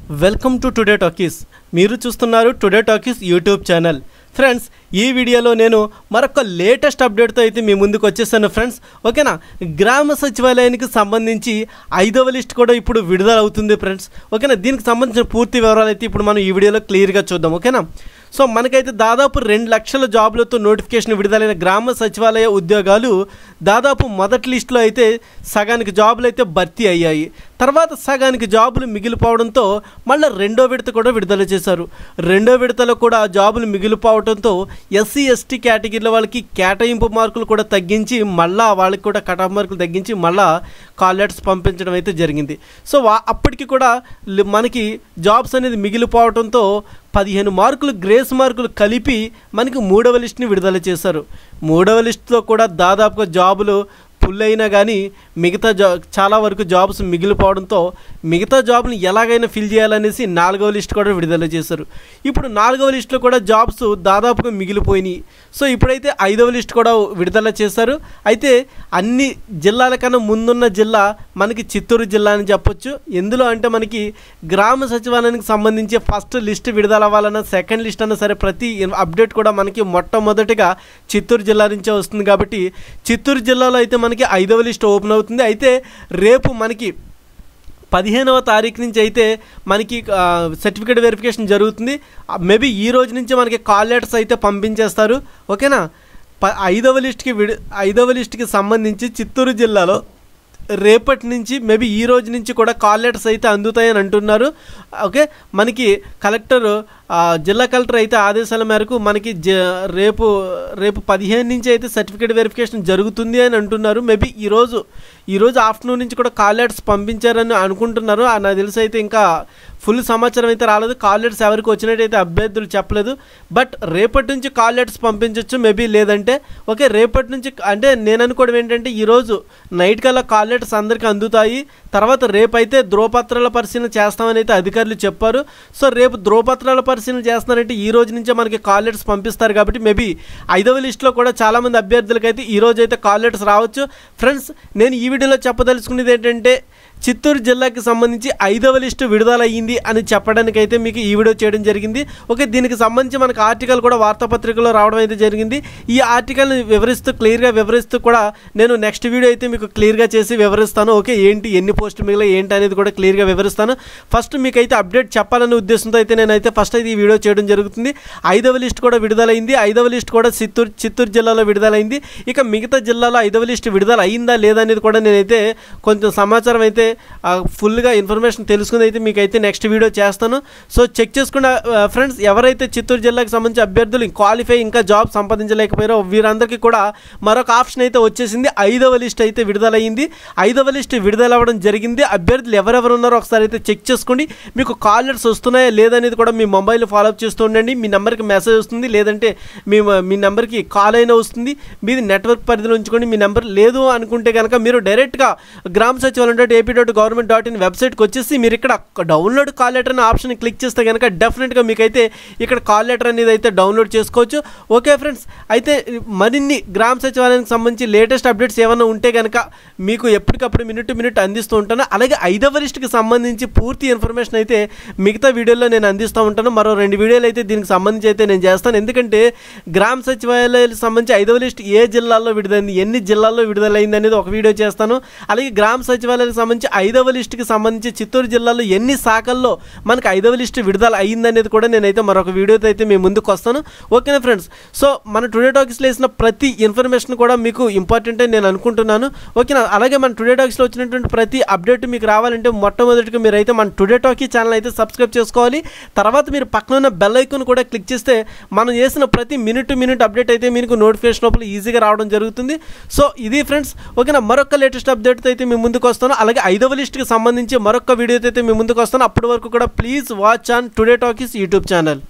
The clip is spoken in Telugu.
Welcome to today talkies. మీరు చూస్తున్నారు today talkies YouTube channel. Friends, ఈ వీడియోలో నేను మరొక లేటెస్ట్ అప్డేట్తో అయితే మీ ముందుకు వచ్చేసాను ఫ్రెండ్స్. ఓకేనా, గ్రామ సచివాలయానికి సంబంధించి 5వ లిస్ట్ కూడా ఇప్పుడు విడుదల అవుతుంది ఫ్రెండ్స్. ఓకేనా, దీనికి సంబంధించిన పూర్తి వివరాలు అయితే ఇప్పుడు మనం ఈ వీడియోలో క్లియర్గా చూద్దాం. ఓకేనా, సో మనకైతే దాదాపు 2 లక్షల జాబులతో నోటిఫికేషన్ విడుదలైన గ్రామ సచివాలయ ఉద్యోగాలు దాదాపు మొదటి లిస్టులో అయితే సగానికి జాబులు అయితే భర్తీ అయ్యాయి. తర్వాత సగానికి జాబులు మిగిలిపోవడంతో మళ్ళీ రెండో విడత కూడా విడుదల చేశారు. రెండో విడతలో కూడా జాబులు మిగిలిపోవడంతో ఎస్సీ ఎస్టీ కేటగిరీల వాళ్ళకి కేటాయింపు మార్కులు కూడా తగ్గించి మళ్ళీ వాళ్ళకి కూడా కట్ ఆఫ్ మార్కులు తగ్గించి మళ్ళీ కాల్ లెటర్స్ పంపించడం అయితే జరిగింది. సో అప్పటికి కూడా మనకి జాబ్స్ అనేది మిగిలిపోవడంతో 15 మార్కులు గ్రేస్ మార్కులు కలిపి మనకి 3వ లిస్ట్ని విడుదల చేశారు. 3వ లిస్టులో కూడా దాదాపుగా జాబులు ఫుల్ అయినా కానీ మిగతా చాలా వరకు జాబ్స్ మిగిలిపోవడంతో మిగతా జాబ్ని ఎలాగైనా ఫిల్ చేయాలనేసి 4వ లిస్ట్ కూడా విడుదల చేశారు. ఇప్పుడు 4వ లిస్టులో కూడా జాబ్స్ దాదాపుగా మిగిలిపోయినాయి. సో ఇప్పుడైతే 5వ లిస్ట్ కూడా విడుదల చేశారు. అయితే అన్ని జిల్లాల కన్నా ముందున్న జిల్లా మనకి చిత్తూరు జిల్లా అని చెప్పొచ్చు. ఎందులో అంటే మనకి గ్రామ సచివాలయానికి సంబంధించి ఫస్ట్ లిస్ట్ విడుదల అవ్వాలన్నా సెకండ్ లిస్ట్ అన్నా సరే ప్రతి అప్డేట్ కూడా మనకి మొట్టమొదటిగా చిత్తూరు జిల్లా నుంచే వస్తుంది. కాబట్టి చిత్తూరు జిల్లాలో అయితే మనకి 5వ లిస్ట్ ఓపెన్ అవుతుంది. అయితే రేపు మనకి 15వ తారీఖు నుంచి అయితే మనకి సర్టిఫికేట్ వెరిఫికేషన్ జరుగుతుంది. మేబీ ఈ రోజు నుంచి మనకి కాల్ లెటర్స్ అయితే పంపించేస్తారు. ఓకేనా, 5వ లిస్ట్కి సంబంధించి చిత్తూరు జిల్లాలో రేపటి నుంచి మేబీ ఈ రోజు నుంచి కూడా కాల్ లెటర్స్ అయితే అందుతాయని అంటున్నారు. ఓకే, మనకి జిల్లా కలెక్టర్ అయితే ఆదేశాల మేరకు మనకి రేపు 15 నుంచి అయితే సర్టిఫికేట్ వెరిఫికేషన్ జరుగుతుంది అని అంటున్నారు. మేబీ ఈరోజు ఆఫ్టర్నూన్ నుంచి కూడా కాల్ లెటర్స్ పంపించారని అనుకుంటున్నారు. నాకు తెలిసి అయితే ఇంకా ఫుల్ సమాచారం అయితే రాలేదు. కాల్ లెటర్స్ ఎవరికి వచ్చినట్టయితే అభ్యర్థులు చెప్పలేదు. బట్ రేపటి నుంచి కాల్ లెటర్స్ పంపించవచ్చు మేబీ. లేదంటే ఓకే, రేపటి నుంచి అంటే నేను అనుకోవడం ఏంటంటే ఈరోజు నైట్ కల్లా కాల్ లెటర్స్ అందరికీ అందుతాయి. తర్వాత రేపైతే ధ్రువపత్రాల పరిశీలన చేస్తామని అయితే అధికారులు చెప్పారు. సో రేపు ధ్రువపత్రాల పరిశీలన చేస్తున్నారంటే ఈ రోజు నుంచే మనకి కాల్ లెటర్స్ పంపిస్తారు. కాబట్టి మేబీ 5వ లిస్టులో కూడా చాలామంది అభ్యర్థులకైతే ఈ రోజు అయితే కాల్ లెటర్స్ రావచ్చు. ఫ్రెండ్స్, నేను ఈ వీడియోలో చెప్పదలుచుకునేది ఏంటంటే చిత్తూరు జిల్లాకి సంబంధించి 5వ లిస్టు విడుదలయ్యింది అని చెప్పడానికైతే మీకు ఈ వీడియో చేయడం జరిగింది. ఓకే, దీనికి సంబంధించి మనకు ఆర్టికల్ కూడా వార్తాపత్రికలో రావడం అయితే జరిగింది. ఈ ఆర్టికల్ని క్లియర్గా వివరిస్తూ కూడా నేను నెక్స్ట్ వీడియో అయితే మీకు క్లియర్గా చేసి వివరిస్తాను. ఓకే, ఎన్ని పోస్టులు మిగిలిన ఏంటి అనేది కూడా క్లియర్గా వివరిస్తాను. ఫస్ట్ మీకైతే అప్డేట్ చెప్పాలనే ఉద్దేశంతో అయితే నేనైతే ఫస్ట్ అయితే ఈ వీడియో చేయడం జరుగుతుంది. 5వ లిస్ట్ కూడా విడుదలైంది. 5వ లిస్ట్ కూడా చిత్తూరు జిల్లాలో విడుదలైంది. ఇక మిగతా జిల్లాలో 5వ లిస్ట్ విడుదల అయిందా లేదా అనేది కూడా నేనైతే కొంచెం సమాచారం అయితే ఫుల్గా ఇన్ఫర్మేషన్ తెలుసుకుని అయితే మీకైతే నెక్స్ట్ వీడియో చేస్తాను. సో చెక్ చేసుకున్న ఫ్రెండ్స్, ఎవరైతే చిత్తూరు జిల్లాకి సంబంధించి అభ్యర్థులు క్వాలిఫై ఇంకా జాబ్ సంపాదించలేకపోయారో వీరందరికీ కూడా మరొక ఆప్షన్ అయితే వచ్చేసింది. 5వ లిస్ట్ అయితే విడుదలయ్యింది. 5వ లిస్ట్ విడుదల అవ్వడం జరిగింది. అభ్యర్థులు ఎవరెవరు ఉన్నారో ఒకసారి అయితే చెక్ చేసుకోండి. మీకు కాల్ లెటర్స్ వస్తున్నాయా లేదనేది కూడా మీ మొబైల్ ఫాలోఅప్ చేస్తూ ఉండండి. మీ నెంబర్కి మెసేజ్ వస్తుంది, లేదంటే మీ నెంబర్కి కాల్ అయినా వస్తుంది. మీది నెట్వర్క్ పరిధిలో ఉంచుకోండి. మీ నెంబర్ లేదు అనుకుంటే కనుక మీరు డైరెక్ట్గా గ్రామ సచివాలయం.ap.gov.in వెబ్సైట్కి వచ్చేసి మీరు ఇక్కడ డౌన్లోడ్ కాల్ లెటర్ అనే ఆప్షన్ క్లిక్ చేస్తే కనుక డెఫినెట్గా మీకైతే ఇక్కడ కాల్ లెటర్ అనేది అయితే డౌన్లోడ్ చేసుకోవచ్చు. ఓకే ఫ్రెండ్స్, అయితే మరిన్ని గ్రామ సచివాలయానికి సంబంధించి లేటెస్ట్ అప్డేట్స్ ఏమైనా ఉంటే కనుక మీకు ఎప్పటికప్పుడు మినిట్ అందిస్తూ ఉంటాను. అలాగే 5వ లిస్ట్కి సంబంధించి పూర్తి ఇన్ఫర్మేషన్ అయితే మిగతా వీడియోలో నేను అందిస్తూ ఉంటాను. మరో 2 వీడియోలు అయితే దీనికి సంబంధించి అయితే నేను చేస్తాను. ఎందుకంటే గ్రామ సచివాలయాలకు సంబంధించి 5వ లిస్ట్ ఏ జిల్లాల్లో విడుదలైంది, ఎన్ని జిల్లాల్లో విడుదలైంది అనేది ఒక వీడియో చేస్తాను. అలాగే గ్రామ సచివాలయాలకు సంబంధించి 5వ లిస్టుకి సంబంధించి చిత్తూరు జిల్లాలో ఎన్ని శాఖల్లో మనకి 5వ లిస్టు విడుదల అయ్యిందనేది కూడా నేనైతే మరొక వీడియోతో అయితే మీ ముందుకు వస్తాను. ఓకేనా ఫ్రెండ్స్, సో మన టుడే టాకీస్లో వేసిన ప్రతి ఇన్ఫర్మేషన్ కూడా మీకు ఇంపార్టెంట్ అని నేను అనుకుంటున్నాను. ఓకేనా, అలాగే మన టుడే టాకీస్లో వచ్చినటువంటి ప్రతి అప్డేట్ మీకు రావాలంటే మొట్టమొదటిగా మీరైతే మన టుడే టాకీ ఛానల్ అయితే సబ్స్క్రైబ్ చేసుకోవాలి. తర్వాత మీరు పక్కన ఉన్న బెల్ ఐకాన్ కూడా క్లిక్ చేస్తే మనం చేసిన ప్రతి మినిట్ అప్డేట్ అయితే మీకు నోటిఫికేషన్ లోపల ఈజీగా రావడం జరుగుతుంది. సో ఇది ఫ్రెండ్స్, ఓకేనా, మరొక లేటెస్ట్ అప్డేట్తో అయితే మీ ముందుకు వస్తాను. అలాగే 5వ లిస్ట్కి సంబంధించి మరొక వీడియోతో అయితే మీ ముందుకు వస్తాను. అప్పటి వరకు కూడా please watch on today talkies YouTube channel.